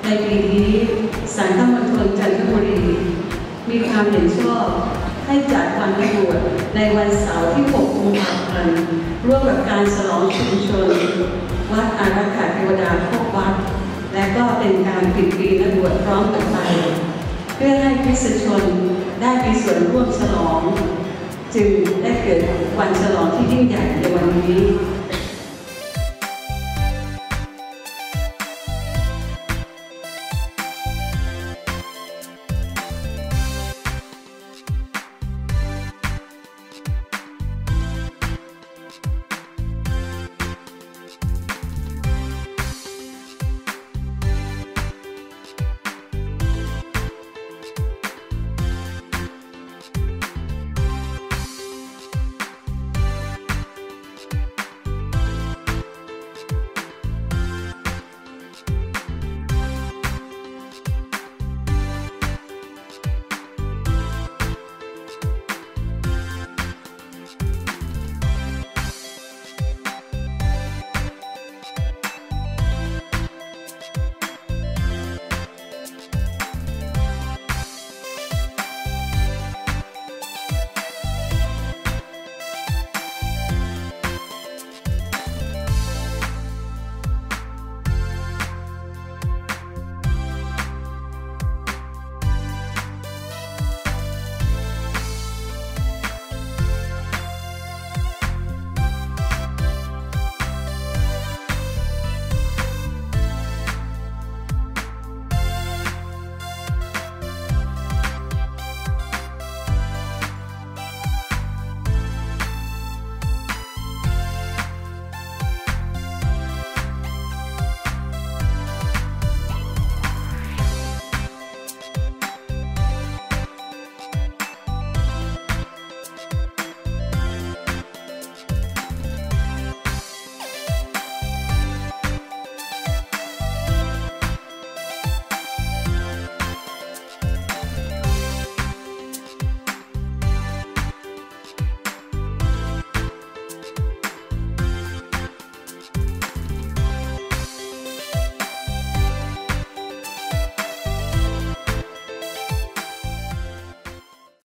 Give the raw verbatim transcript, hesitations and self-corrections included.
ปีนี้ศาลพระมณฑลจันทบุรีมีความเห็นชอบให้จัดวันประกวดในวันเสาร์ที่หกกุมภาพันธ์ร่วมกับการฉลองชุมชนวัดอารักขาเทวดาพวกวัดและก็เป็นการปิดปีนักบวชพร้อมกันไปเพื่อให้คริสตชนได้มีส่วนร่วมฉลองจึงได้เกิดวันฉลองที่ยิ่งใหญ่ในวันนี้